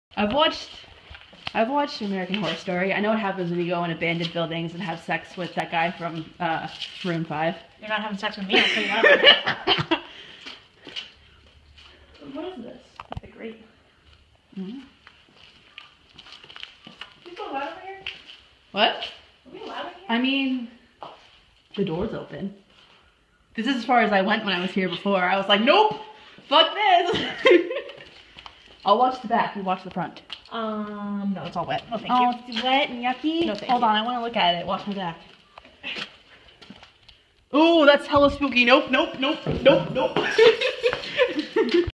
I've watched American Horror Story. I know what happens when you go in abandoned buildings and have sex with that guy from Maroon 5. You're not having sex with me, I'll tell you that. What is this? The grate. Mm-hmm. You go loud over here? What? Are we allowed in here? I mean, the door's open. This is as far as I went when I was here before. I was like, nope, fuck this. I'll watch the back. You watch the front. No, it's all wet. No, thank you. Oh, it's wet and yucky. No, thank Hold you. on, I want to look at it. Watch my back. Ooh, that's hella spooky. Nope, nope, nope, nope, nope.